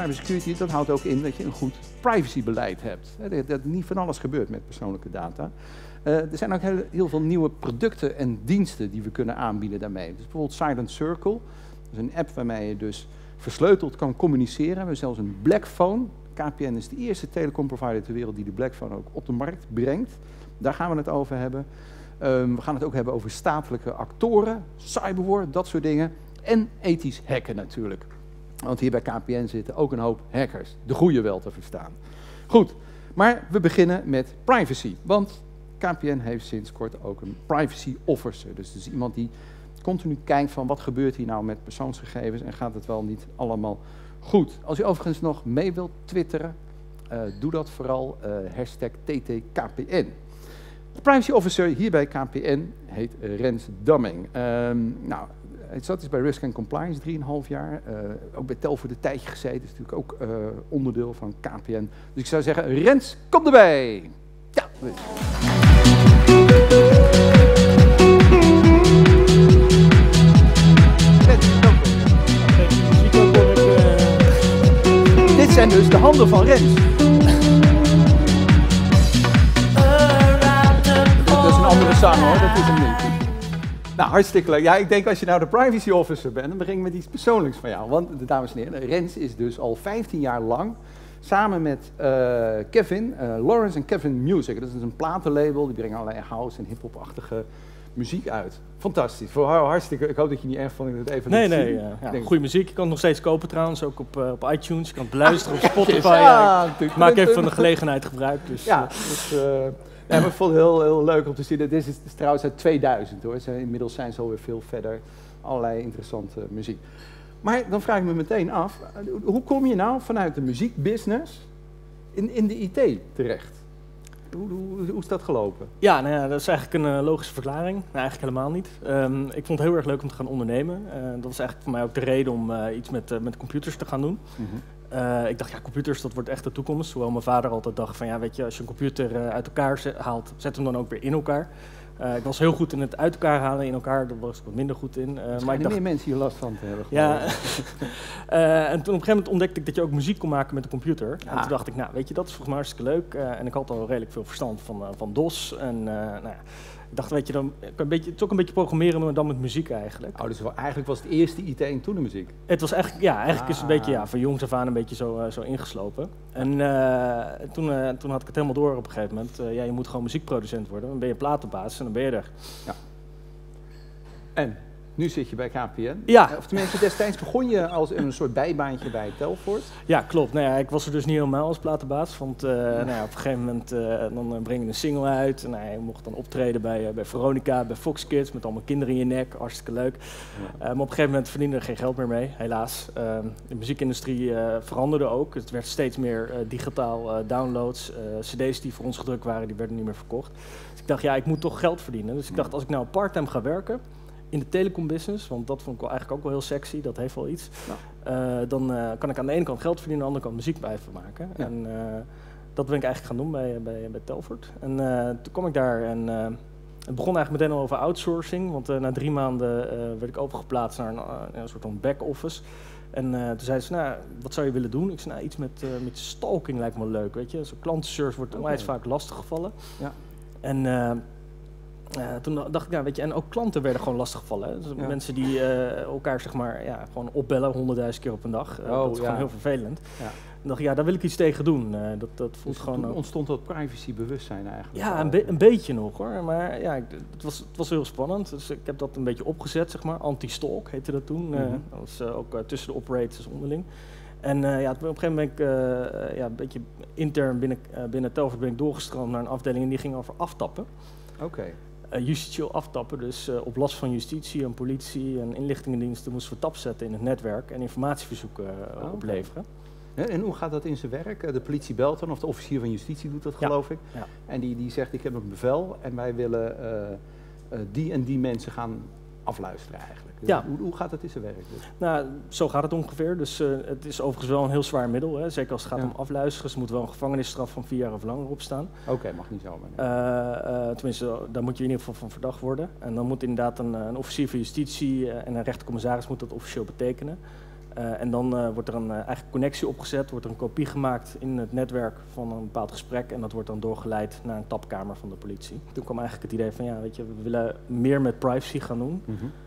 cybersecurity, dat houdt ook in dat je een goed privacybeleid hebt. Dat niet van alles gebeurt met persoonlijke data. Er zijn ook heel veel nieuwe producten en diensten die we kunnen aanbieden daarmee. Dus bijvoorbeeld Silent Circle. Dat is een app waarmee je dus versleuteld kan communiceren. We hebben zelfs een Blackphone. KPN is de eerste telecomprovider ter wereld die de Blackphone ook op de markt brengt. Daar gaan we het over hebben. We gaan het ook hebben over statelijke actoren, cyberwar, dat soort dingen. En ethisch hacken natuurlijk. Want hier bij KPN zitten ook een hoop hackers. De goede wel te verstaan. Goed, maar we beginnen met privacy. Want KPN heeft sinds kort ook een privacy officer. Dus het is iemand die continu kijkt van wat gebeurt hier nou met persoonsgegevens en gaat het wel niet allemaal goed. Als u overigens nog mee wilt twitteren, doe dat vooral #TTKPN. De privacy officer hier bij KPN heet Rens Damming. Nou, hij zat dus bij Risk and Compliance 3,5 jaar. Ook bij Telfort een tijdje gezeten. Dat is natuurlijk ook onderdeel van KPN. Dus ik zou zeggen, Rens, kom erbij! Ja. Dit zijn dus de handen van Rens. Dat is een andere zang hoor, dat is hem niet. Nou, hartstikke leuk. Ja, ik denk als je nou de privacy officer bent, dan breng ik met iets persoonlijks van jou. Want, dames en heren, Rens is dus al 15 jaar lang samen met Kevin, Lawrence en Kevin Music. Dat is dus een platenlabel, die brengen allerlei house- en hip-hop-achtige muziek uit. Fantastisch. Voor hartstikke. Ik hoop dat je niet erg vond dat ik het even Nee, goede muziek. Je kan het nog steeds kopen trouwens, ook op iTunes. Je kan het beluisteren op Spotify. Ik maak even van de gelegenheid gebruik. Dus, ja, ja, maar ik vond het heel leuk om te zien. Dit is trouwens uit 2000 hoor. Inmiddels zijn ze alweer veel verder. Allerlei interessante muziek. Maar dan vraag ik me meteen af, hoe kom je nou vanuit de muziekbusiness in de IT terecht? Hoe is dat gelopen? Ja, nou ja, dat is eigenlijk een logische verklaring. Nou, eigenlijk helemaal niet. Ik vond het heel erg leuk om te gaan ondernemen. Dat was eigenlijk voor mij ook de reden om iets met computers te gaan doen. Ik dacht, ja, computers, dat wordt echt de toekomst. Hoewel mijn vader altijd dacht van, ja, weet je, als je een computer uit elkaar haalt, zet hem dan ook weer in elkaar. Ik was heel goed in het uit elkaar halen in elkaar, daar was ik wat minder goed in. Maar ik dacht, meer mensen hier last van te hebben. Ja, en toen op een gegeven moment ontdekte ik dat je ook muziek kon maken met een computer. En toen dacht ik, nou, weet je, dat is volgens mij hartstikke leuk. En ik had al redelijk veel verstand van DOS. En nou ja, ik dacht, weet je, dan, het is ook een beetje programmeren, maar dan met muziek eigenlijk. Oh, dus eigenlijk was het eerste IT en toen de muziek? Het was eigenlijk, ja, eigenlijk is het een beetje van jongs af aan een beetje zo ingeslopen. En toen had ik het helemaal door op een gegeven moment. Ja, je moet gewoon muziekproducent worden, dan ben je platenbaas en dan ben je er. Ja. En nu zit je bij KPN. Ja. Of tenminste, destijds begon je als een soort bijbaantje bij Telfort. Ja, klopt. Nou ja, ik was er dus niet helemaal als platenbaas. Want nou ja, op een gegeven moment dan breng je een single uit. En je mocht dan optreden bij Veronica, bij Fox Kids, met allemaal kinderen in je nek. Hartstikke leuk. Ja. Maar op een gegeven moment verdiende er geen geld meer mee, helaas. De muziekindustrie veranderde ook. Het werd steeds meer digitaal downloads. CD's die voor ons gedrukt waren, die werden niet meer verkocht. Dus ik dacht, ja, ik moet toch geld verdienen. Dus ik dacht, als ik nou parttime ga werken in de telecombusiness, want dat vond ik eigenlijk ook wel heel sexy, dat heeft wel iets. Ja. Dan kan ik aan de ene kant geld verdienen, aan de andere kant muziek blijven maken. Ja. En dat ben ik eigenlijk gaan doen bij Telfort. En toen kwam ik daar en het begon eigenlijk meteen al over outsourcing, want na 3 maanden werd ik overgeplaatst naar een soort van back-office. En toen zeiden ze, nou, wat zou je willen doen? Ik zei, nou, iets met stalking lijkt me wel leuk, weet je. Zo klantenservice wordt onwijs vaak lastiggevallen. Ja. En toen dacht ik, ja, weet je, en ook klanten werden gewoon lastiggevallen. Hè? Dus mensen die elkaar zeg maar, ja, gewoon opbellen 100.000 keer op een dag. Dat is gewoon heel vervelend. Ja. En dacht ik, ja, daar wil ik iets tegen doen. Dat voelt dus gewoon. Toen ontstond dat privacybewustzijn eigenlijk? Ja, een beetje nog hoor. Maar ja, het was heel spannend. Dus ik heb dat een beetje opgezet, zeg maar. Anti-stalk heette dat toen. Dat was ook tussen de operators onderling. En ja, op een gegeven moment ben ik een beetje intern binnen Telfort ben ik doorgestroomd naar een afdeling en die ging over aftappen. Oké. Justitieel aftappen, dus op last van justitie en politie en inlichtingendiensten moesten we tap zetten in het netwerk en informatieverzoeken opleveren. Ja, en hoe gaat dat in zijn werk? De politie belt dan, of de officier van justitie doet dat, geloof ik. Ja. En die zegt, ik heb een bevel en wij willen die en die mensen gaan afluisteren eigenlijk. Dus ja. Hoe gaat dat in zijn werk? Dus? Nou, zo gaat het ongeveer. Dus het is overigens wel een heel zwaar middel. Hè? Zeker als het gaat om afluisteren. Ze moet wel een gevangenisstraf van 4 jaar of langer op staan. Oké, mag niet zomaar. Tenminste, daar moet je in ieder geval van verdacht worden. En dan moet inderdaad een officier van justitie en een rechtercommissaris moet dat officieel betekenen. En dan wordt er een eigen connectie opgezet, wordt er een kopie gemaakt in het netwerk van een bepaald gesprek en dat wordt dan doorgeleid naar een tapkamer van de politie. Toen kwam eigenlijk het idee van, ja, weet je, we willen meer met privacy gaan doen.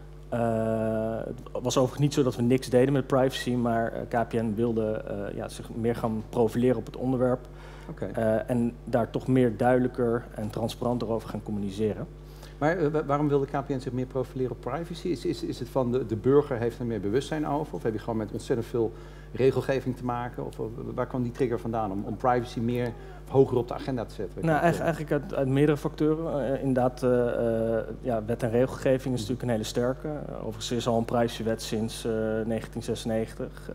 Het was overigens niet zo dat we niks deden met privacy, maar KPN wilde zich meer gaan profileren op het onderwerp. En daar toch meer duidelijker en transparanter over gaan communiceren. Maar waarom wilde KPN zich meer profileren op privacy? Is het van de burger heeft er meer bewustzijn over? Of heb je gewoon met ontzettend veel regelgeving te maken? Of waar kwam die trigger vandaan om privacy meer hoger op de agenda te zetten? Nou, eigenlijk uit meerdere factoren. Inderdaad, wet en regelgeving is natuurlijk een hele sterke. Overigens is al een privacywet sinds 1996.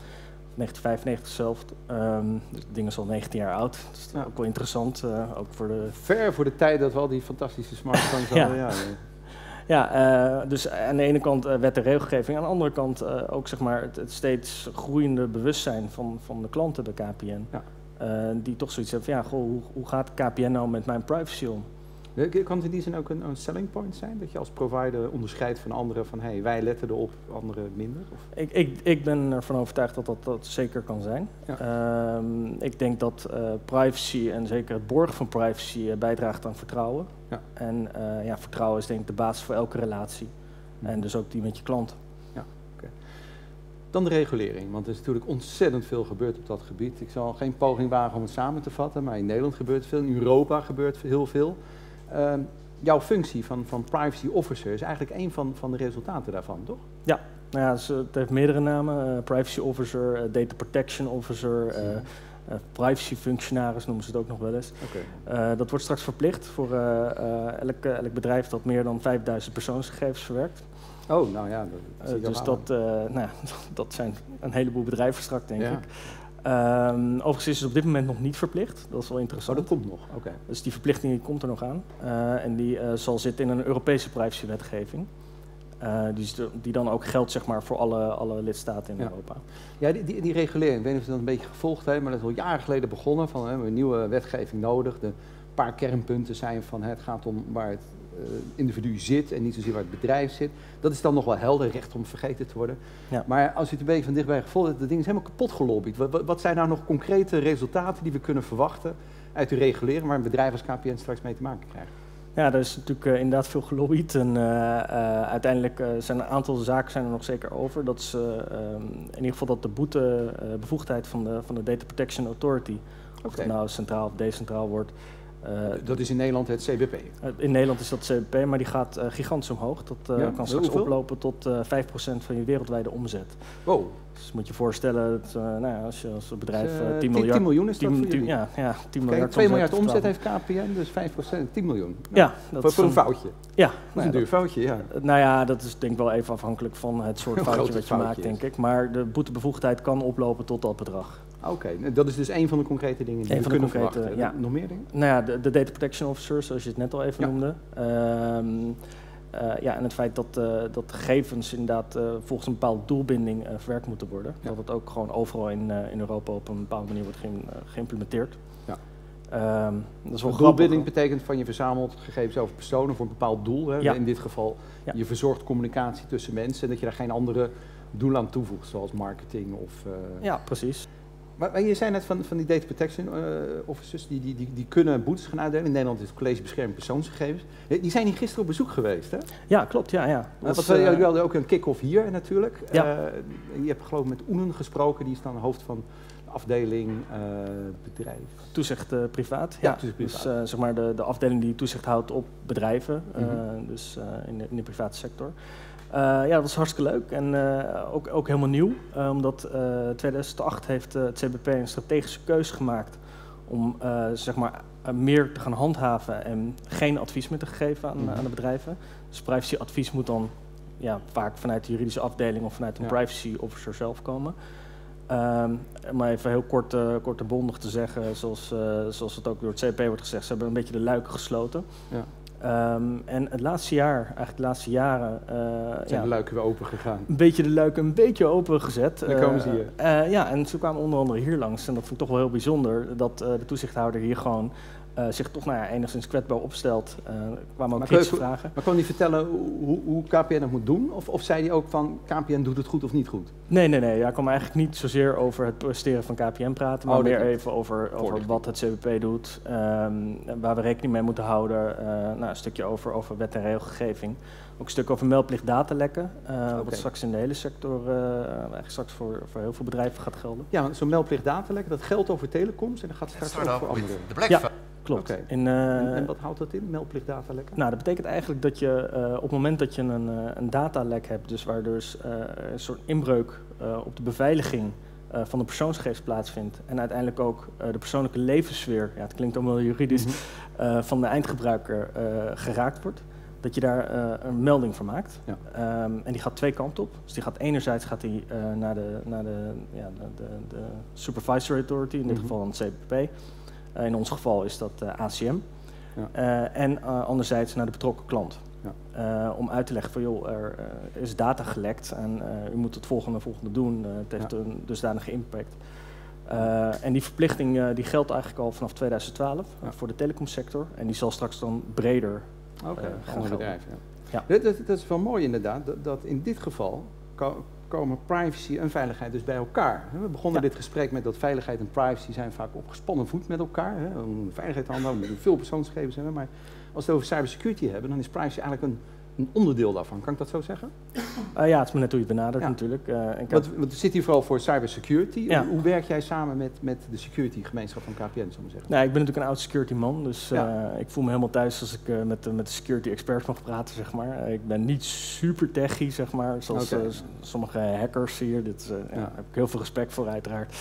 1995 zelf. Dus het ding is al 19 jaar oud. Dat is ook wel interessant. Ook voor de... Ver voor de tijd dat we al die fantastische smartphones hadden. Dus aan de ene kant wet en regelgeving. Aan de andere kant ook zeg maar, het steeds groeiende bewustzijn van de klanten, de KPN. Die toch zoiets hebben van, ja, goh, hoe gaat KPN nou met mijn privacy om? Kan het in die zin ook een selling point zijn? Dat je als provider onderscheidt van anderen van hey, wij letten erop, anderen minder? Of? Ik ben ervan overtuigd dat zeker kan zijn. Ik denk dat privacy en zeker het borgen van privacy bijdraagt aan vertrouwen. En vertrouwen is denk ik de basis voor elke relatie. En dus ook die met je klanten. Dan de regulering, want er is natuurlijk ontzettend veel gebeurd op dat gebied. Ik zal geen poging wagen om het samen te vatten, maar in Nederland gebeurt veel, in Europa gebeurt heel veel. Jouw functie van privacy officer is eigenlijk een van de resultaten daarvan, toch? Ja, nou ja, dus, het heeft meerdere namen. Privacy officer, data protection officer, privacy functionaris noemen ze het ook nog wel eens. Dat wordt straks verplicht voor elk bedrijf dat meer dan 5000 persoonsgegevens verwerkt. Oh, nou ja. Dus dat zijn een heleboel bedrijven straks, denk ik. Overigens is het op dit moment nog niet verplicht. Dat is wel interessant. Dat komt nog. Dus die verplichting komt er nog aan. En die zal zitten in een Europese privacywetgeving. Die dan ook geldt zeg maar, voor alle lidstaten in Europa. Ja, die regulering, ik weet niet of je dat een beetje gevolgd heeft, maar dat is al jaren geleden begonnen. Van, we hebben een nieuwe wetgeving nodig. De paar kernpunten zijn van het gaat om waar het individu zit en niet zozeer waar het bedrijf zit. Dat is dan nog wel helder, recht om vergeten te worden. Maar als je het een beetje van dichtbij gevolgd hebt, dat ding is helemaal kapot gelobbyd. Wat zijn nou nog concrete resultaten die we kunnen verwachten uit die regulering waar een bedrijf als KPN straks mee te maken krijgt? Ja, er is natuurlijk inderdaad veel gelobbyd en uiteindelijk zijn een aantal zaken zijn er nog zeker over. Dat is in ieder geval dat de boetebevoegdheid van de Data Protection Authority, of het nou centraal of decentraal wordt. Dat is in Nederland het CBP? In Nederland is dat CBP, maar die gaat gigantisch omhoog. Dat kan straks oplopen tot 5% van je wereldwijde omzet. Wow. Dus moet je voorstellen, dat, als je als bedrijf 10 miljoen is dat voor jullie? 10 miljard 2 miljard omzet heeft KPN, dus 5%, 10 miljoen. Dat voor een foutje. Ja. Dat is een duur foutje, ja. Nou ja, dat is denk ik wel even afhankelijk van het soort foutje wat je maakt, denk ik. Maar de boetebevoegdheid kan oplopen tot dat bedrag. Dat is dus een van de concrete dingen die we kunnen verwachten. Nog meer dingen? Nou ja, de Data Protection Officer, zoals je het net al even noemde. En het feit dat gegevens inderdaad volgens een bepaalde doelbinding verwerkt moeten worden. Dat het ook gewoon overal in Europa op een bepaalde manier wordt geïmplementeerd. Dat is wel doelbinding betekent van je verzamelt gegevens over personen voor een bepaald doel. Hè? In dit geval je verzorgt communicatie tussen mensen en dat je daar geen andere doel aan toevoegt, zoals marketing of... Ja, precies. Maar je zei net van die data protection officers, die kunnen boetes gaan uitdelen. In Nederland is het College Bescherming Persoonsgegevens. Die zijn hier gisteren op bezoek geweest, hè? Ja, klopt. Ja. Jullie hadden ook een kick-off hier natuurlijk. Je hebt geloof ik met Oenen gesproken, die is dan hoofd van de afdeling bedrijf. Toezicht privaat. Toezicht privaat. Dus zeg maar de afdeling die toezicht houdt op bedrijven, dus in de private sector. Dat was hartstikke leuk en ook helemaal nieuw, omdat 2008 heeft het CBP een strategische keuze gemaakt om meer te gaan handhaven en geen advies meer te geven aan de bedrijven. Dus privacyadvies moet dan vaak vanuit de juridische afdeling of vanuit een privacy officer zelf komen. Maar even heel kort en bondig te zeggen, zoals het ook door het CBP wordt gezegd, ze hebben een beetje de luiken gesloten. En het laatste jaar, eigenlijk de laatste jaren... zijn de luiken weer open gegaan? Een beetje de luiken een beetje open gezet. Dan komen ze hier. En ze kwamen onder andere hier langs. En dat vond ik toch wel heel bijzonder, dat de toezichthouder hier gewoon zich toch enigszins kwetsbaar opstelt. Kwamen ook kritische vragen. Maar kon hij vertellen hoe KPN het moet doen? Of zei hij ook van KPN doet het goed of niet goed? Nee. Hij kwam eigenlijk niet zozeer over het presteren van KPN praten, maar meer even over wat het CWP doet, waar we rekening mee moeten houden. Een stukje over wet en regelgeving. Ook een stuk over meldplicht datalekken, wat straks in de hele sector, eigenlijk straks voor heel veel bedrijven gaat gelden. Ja, zo'n meldplicht datalekken, dat geldt over telecoms en dat gaat straks ook voor andere. Ja, klopt. Okay. En wat houdt dat in, meldplicht datalekken? Nou, dat betekent eigenlijk dat je op het moment dat je een datalek hebt, dus waar dus een soort inbreuk op de beveiliging van de persoonsgegevens plaatsvindt en uiteindelijk ook de persoonlijke levenssfeer, ja, het klinkt allemaal juridisch, van de eindgebruiker geraakt wordt, dat je daar een melding van maakt. Ja. En die gaat twee kanten op. Dus die gaat enerzijds naar de Supervisory Authority, in dit geval dan het CPP. In ons geval is dat ACM. Ja. En anderzijds naar de betrokken klant. Ja. Om uit te leggen van joh, er is data gelekt en u moet het volgende doen. Het heeft een dusdanige impact. En die verplichting die geldt eigenlijk al vanaf 2012 voor de telecomsector. En die zal straks dan breder gaan bedrijven. Ja. Dat is wel mooi inderdaad, dat in dit geval komen privacy en veiligheid dus bij elkaar. We begonnen dit gesprek met dat veiligheid en privacy zijn vaak op gespannen voet met elkaar. Om veiligheid te handelen, we moeten veel persoonsgegevens hebben. Maar als we het over cybersecurity hebben, dan is privacy eigenlijk een onderdeel daarvan. Kan ik dat zo zeggen? Ja, het is maar net hoe je het benadert natuurlijk. Want we zitten hier vooral voor cybersecurity. Ja. Hoe werk jij samen met de security gemeenschap van KPN, zou ik zeggen? Nou, ik ben natuurlijk een oud security man, dus ik voel me helemaal thuis als ik met de security experts mag praten, zeg maar. Ik ben niet super techie, zeg maar, zoals sommige hackers hier. Daar heb ik heel veel respect voor, uiteraard.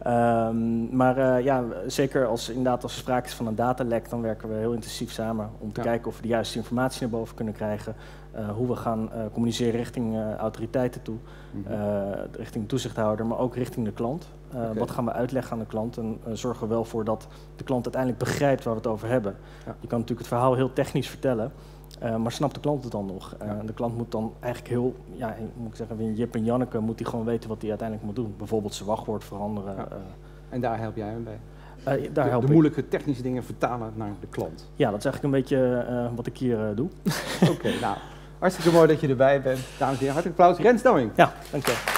Maar zeker als er sprake is van een datalek, dan werken we heel intensief samen om te kijken of we de juiste informatie naar boven kunnen krijgen. Hoe we gaan communiceren richting autoriteiten toe, richting de toezichthouder, maar ook richting de klant. Wat gaan we uitleggen aan de klant en zorgen we wel voor dat de klant uiteindelijk begrijpt waar we het over hebben. Ja. Je kan natuurlijk het verhaal heel technisch vertellen, maar snapt de klant het dan nog? De klant moet dan eigenlijk heel, moet ik zeggen, Jip en Janneke moet hij gewoon weten wat hij uiteindelijk moet doen. Bijvoorbeeld zijn wachtwoord veranderen. Ja. En daar help jij hem bij? De moeilijke technische dingen vertalen naar de klant. Ja, dat is eigenlijk een beetje wat ik hier doe. Oké, nou, hartstikke mooi dat je erbij bent. Dames en heren, hartelijk applaus. Rens Douwing. Ja, dank je.